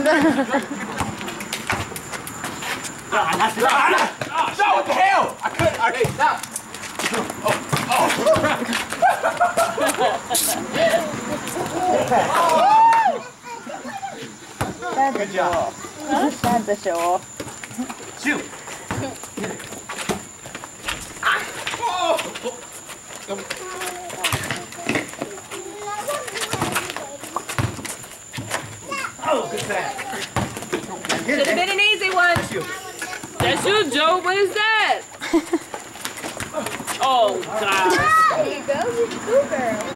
No, what the hell? I couldn't. Okay, stop. Good job. That's a show off. Shoot. Oh, good pass. Should have been an easy one. That's you, Joe. What is that? Oh, God. There you go. You girl.